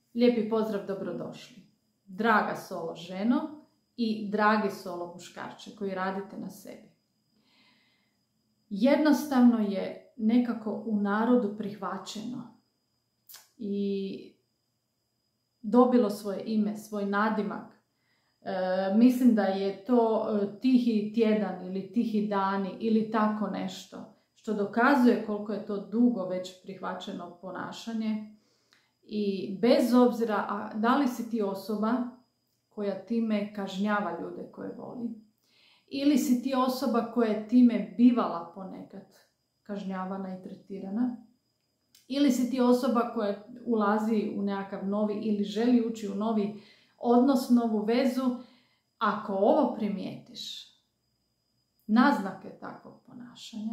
Lijepi pozdrav, dobrodošli. Draga solo ženo i dragi solo muškarče koji radite na sebi. Jednostavno je nekako u narodu prihvaćeno i dobilo svoje ime, svoj nadimak. Mislim da je to tihi tjedan ili tihi dani ili tako nešto, što dokazuje koliko je to dugo već prihvaćeno ponašanje. I bez obzira da li si ti osoba koja time kažnjava ljude koje voli, ili si ti osoba koja je time bivala ponekad kažnjavana i tretirana, ili si ti osoba koja ulazi u nekakav novi ili želi ući u novi odnos, novu vezu, ako ovo primijetiš, naznake takvog ponašanja,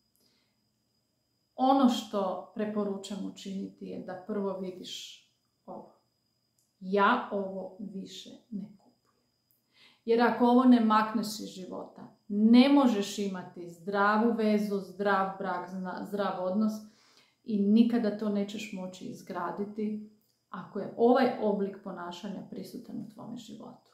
ono što preporučam učiniti je da prvo vidiš ovo. Ja ovo više ne kupujem. Jer ako ovo ne makneš iz života, ne možeš imati zdravu vezu, zdrav brak, zdrav odnos i nikada to nećeš moći izgraditi ako je ovaj oblik ponašanja prisutan u tvome životu.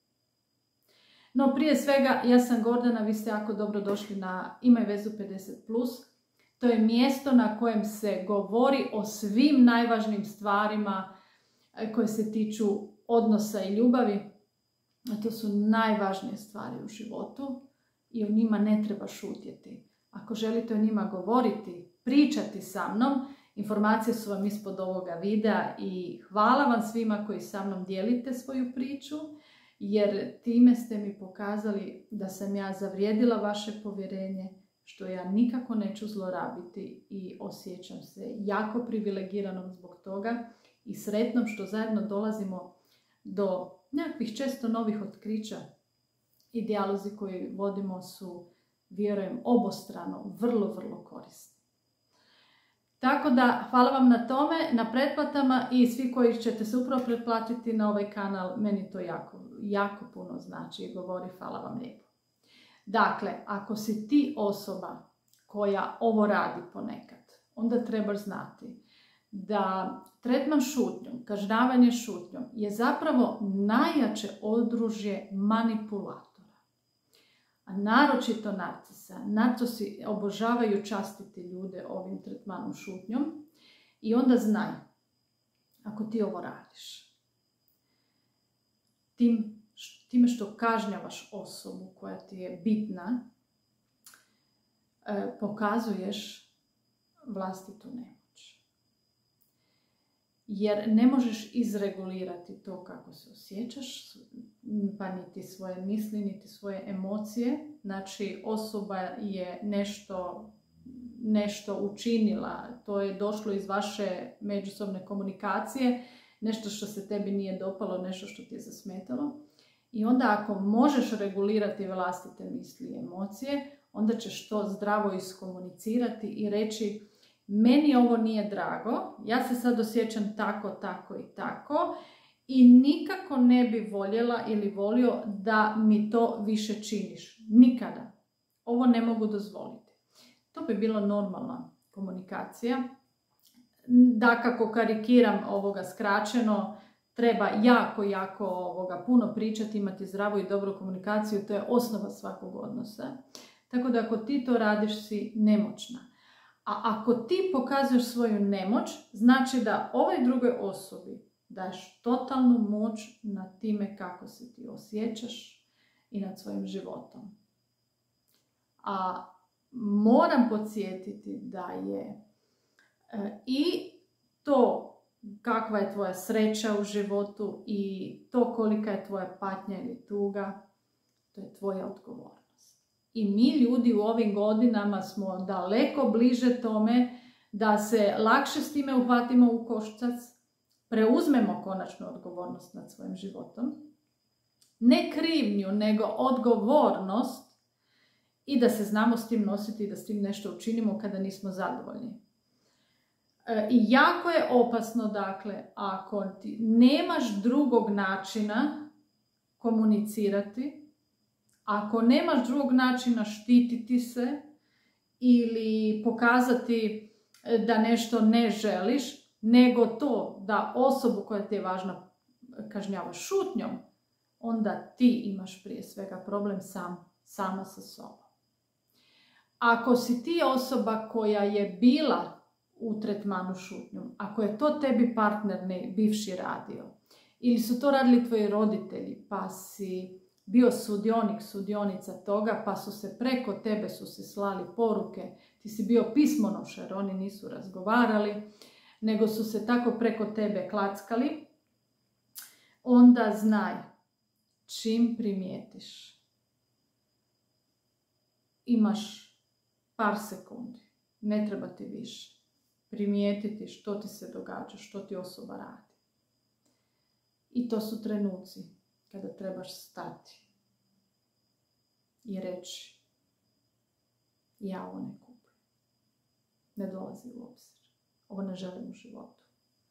No prije svega, ja sam Gordana, vi ste jako dobro došli na Imaj vezu 50+. To je mjesto na kojem se govori o svim najvažnijim stvarima koje se tiču odnosa i ljubavi. A to su najvažnije stvari u životu i o njima ne treba šutjeti. Ako želite o njima govoriti, pričati sa mnom, informacije su vam ispod ovoga videa i hvala vam svima koji sa mnom dijelite svoju priču, jer time ste mi pokazali da sam ja zavrijedila vaše povjerenje, što ja nikako neću zlorabiti i osjećam se jako privilegiranom zbog toga i sretnom što zajedno dolazimo do nekakvih često novih otkrića i dijalozi koji vodimo su, vjerujem, obostrano vrlo, vrlo korisni. Tako da, hvala vam na tome, na pretplatama i svi koji ćete se upravo pretplatiti na ovaj kanal, meni to jako puno znači i govori hvala vam lijepo. Dakle, ako si ti osoba koja ovo radi ponekad, onda trebaš znati da tretman šutnjom, kažnjavanje šutnjom je zapravo najjače oružje manipulatora. A naročito narcisa. Narcisi obožavaju častiti ljude ovim tretmanom šutnjom i onda znaj, ako ti ovo radiš, time što kažnjavaš osobu koja ti je bitna, pokazuješ vlastitu nemoć. Jer ne možeš izregulirati to kako se osjećaš, pa niti svoje misli, niti svoje emocije. Znači, osoba je nešto učinila, to je došlo iz vaše međusobne komunikacije, nešto što se tebi nije dopalo, nešto što ti je zasmetalo. I onda ako možeš regulirati vlastite misli i emocije, onda ćeš to zdravo iskomunicirati i reći meni ovo nije drago, ja se sad osjećam tako, tako i tako i nikako ne bi voljela ili volio da mi to više činiš. Nikada. Ovo ne mogu dozvoliti. To bi bila normalna komunikacija. Dakako karikiram ovoga skraćeno, treba jako puno pričati, imati zdravu i dobru komunikaciju, to je osnova svakog odnosa. Tako da ako ti to radiš si nemoćna. A ako ti pokazuješ svoju nemoć, znači da ovoj drugoj osobi daješ totalnu moć nad time kako se ti osjećaš i nad svojim životom. A moram podsjetiti da je i to kakva je tvoja sreća u životu i to kolika je tvoja patnja ili tuga, to je tvoja odgovornost. I mi ljudi u ovim godinama smo daleko bliže tome da se lakše s time uhvatimo u koštac, preuzmemo konačno odgovornost nad svojim životom, ne krivnju, nego odgovornost i da se znamo s tim nositi i da s tim nešto učinimo kada nismo zadovoljni. I jako je opasno, dakle, ako ti nemaš drugog načina komunicirati, ako nemaš drugog načina štititi se ili pokazati da nešto ne želiš, nego to da osobu koja ti je važna kažnjava šutnjom, onda ti imaš prije svega problem sama sa sobom. Ako si ti osoba koja je bila u tretmanu šutnjom, ako je to tebi partner bivši radio, ili su to radili tvoji roditelji, pa si bio sudionica toga, pa su se preko tebe slali poruke, ti si bio pismonošar, oni nisu razgovarali, nego su se tako preko tebe klackali, onda znaj, čim primijetiš, imaš par sekundi, ne treba ti više, primijetiti što ti se događa, što ti osoba radi. I to su trenuci kada trebaš stati i reći, ja ovo ne kupujem, ne dolazi u obzir, ovo ne želim u životu.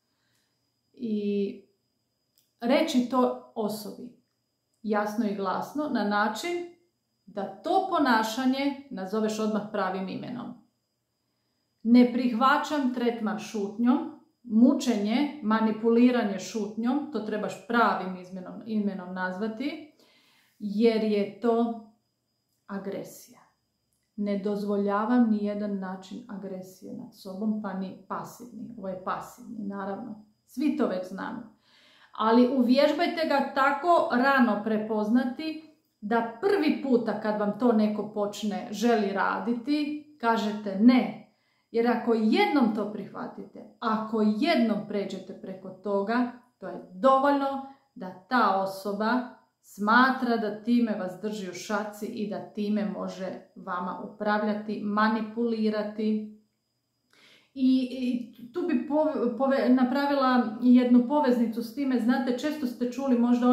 I reći to osobi jasno i glasno na način da to ponašanje nazoveš odmah pravim imenom. Ne prihvaćam tretman šutnjom, mučenje, manipuliranje šutnjom, to trebaš pravim imenom nazvati, jer je to agresija. Ne dozvoljavam ni jedan način agresije nad sobom, pa ni pasivni. Ovo je pasivni, naravno. Svi to već znamo. Ali uvježbajte ga tako rano prepoznati da prvi puta kad vam to neko želi raditi, kažete ne. Jer ako jednom to prihvatite, ako jednom pređete preko toga, to je dovoljno da ta osoba smatra da time vas drži u šaci i da time može vama upravljati, manipulirati. I tu bi napravila jednu poveznicu s time. Znate, često ste čuli možda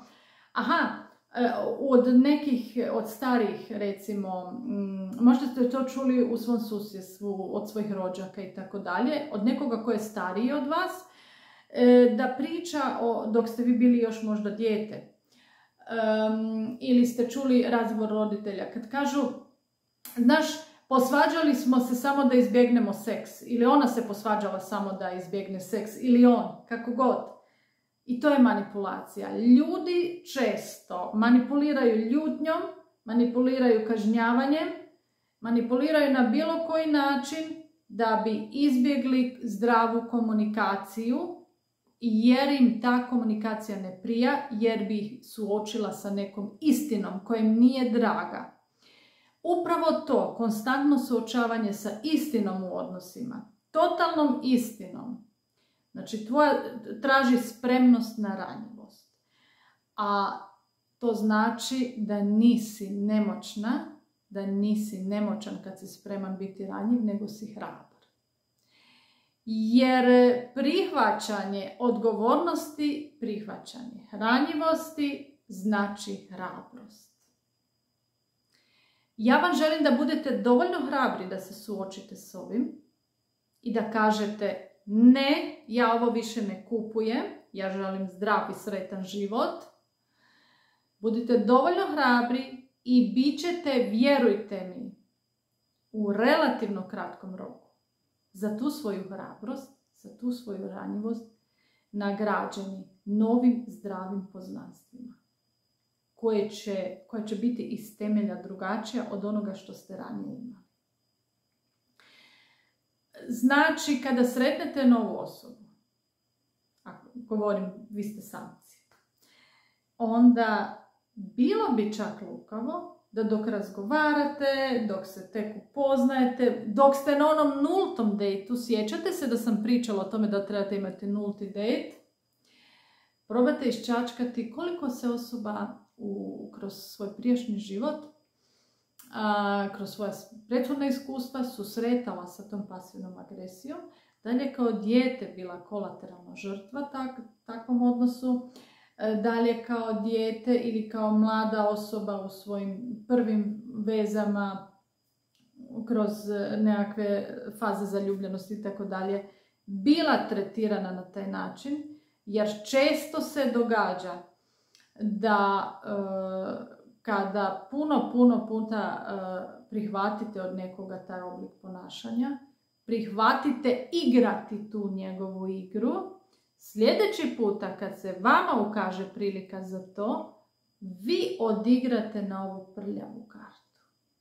od starijih, recimo, možda ste to čuli u svom susjedstvu, od svojih rođaka i tako dalje, od nekoga ko je stariji od vas, da priča dok ste vi bili još možda dijete. Ili ste čuli razgovor roditelja kad kažu, znaš, posvađali smo se samo da izbjegnemo seks, ili ona se posvađala samo da izbjegne seks, ili on, kako god. I to je manipulacija. Ljudi često manipuliraju ljutnjom, manipuliraju kažnjavanjem, manipuliraju na bilo koji način da bi izbjegli zdravu komunikaciju, jer im ta komunikacija ne prija, jer bi ih suočila sa nekom istinom koja im nije draga. Upravo to, konstantno suočavanje sa istinom u odnosima, totalnom istinom, znači traži spremnost na ranjivost. A to znači da nisi nemoćna, da nisi nemoćan kad si spreman biti ranjiv, nego si hrabar. Jer prihvaćanje odgovornosti, prihvaćanje ranjivosti znači hrabrost. Ja vam želim da budete dovoljno hrabri da se suočite s ovim i da kažete ne, ja ovo više ne kupujem, ja želim zdrav i sretan život. Budite dovoljno hrabri i bit ćete, vjerujte mi, u relativno kratkom roku za tu svoju hrabrost, za tu svoju ranjivost nagrađeni novim zdravim poznanstvima koje će biti iz temelja drugačija od onoga što ste ranije imali. Znači, kada sretnete novu osobu, ako govorim, vi ste samci, onda bilo bi čak lukavo da dok razgovarate, dok se tek upoznajete, dok ste na onom nultom dejtu, sjećate se da sam pričala o tome da trebate imati nulti dejt, probate iščačkati koliko se osoba kroz svoj prijašnji život, kroz svoja prethodna iskustva susretala sa tom pasivnom agresijom, da li je kao dijete bila kolateralna žrtva takvom odnosu, da li je kao dijete ili kao mlada osoba u svojim prvim vezama kroz nekakve faze zaljubljenosti i tako dalje bila tretirana na taj način, jer često se događa da kada puno puta prihvatite od nekoga taj oblik ponašanja, prihvatite igrati tu njegovu igru. Sljedeći puta kad se vama ukaže prilika za to, vi odigrate na ovu prljavu kartu.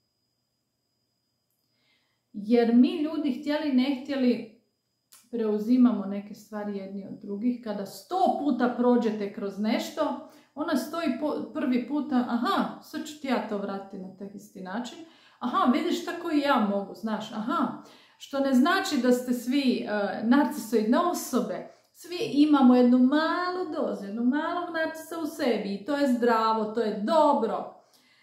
Jer mi ljudi, htjeli ne htjeli, preuzimamo neke stvari jedni od drugih. Kada 100 puta prođete kroz nešto, ona stoji prvi puta, aha, sad ću ti ja to vratiti na taj isti način. Aha, vidiš tako i ja mogu, znaš, aha. Što ne znači da ste svi narcisoidne osobe. Svi imamo jednu malu dozu, jednu malog narcisa u sebi i to je zdravo, to je dobro.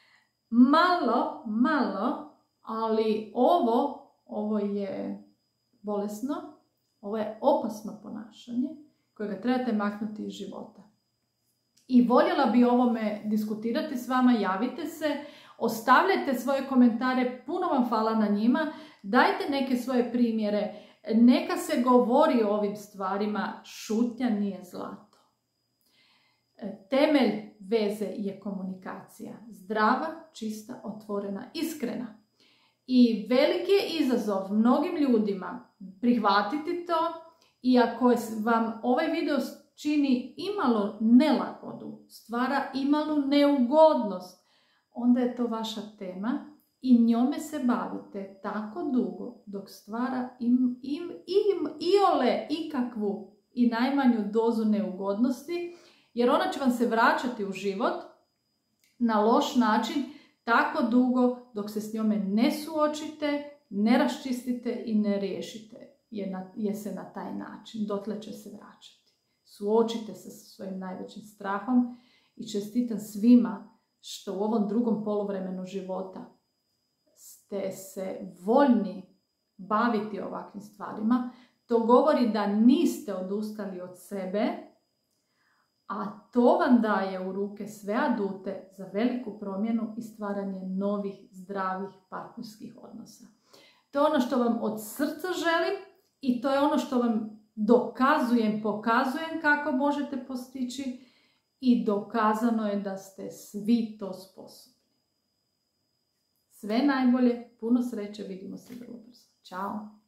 Malo, ali ovo je bolesno, ovo je opasno ponašanje kojega trebate maknuti iz života. I voljela bi o ovome diskutirati s vama, javite se, ostavljajte svoje komentare, puno vam hvala na njima, dajte neke svoje primjere, neka se govori o ovim stvarima, šutnja nije zlato. Temelj veze je komunikacija, zdrava, čista, otvorena, iskrena. I veliki je izazov mnogim ljudima prihvatiti to i ako vam ovaj video čini imalo nelagodu, stvara imalu neugodnost, onda je to vaša tema i njome se bavite tako dugo dok stvara iole ikakvu i najmanju dozu neugodnosti, jer ona će vam se vraćati u život na loš način tako dugo dok se s njome ne suočite, ne raščistite i ne riješite je se na taj način. Dotle će se vraćati. Suočite se sa svojim najvećim strahom i čestitam svima što u ovom drugom poluvremenu života ste se voljni baviti ovakvim stvarima. To govori da niste odustali od sebe, a to vam daje u ruke sve adute za veliku promjenu i stvaranje novih, zdravih partnerskih odnosa. To je ono što vam od srca želim i to je ono što vam pokazujem kako možete postići i dokazano je da ste svi to sposobni. Sve najbolje, puno sreće, vidimo se vrlo brzo. Ćao!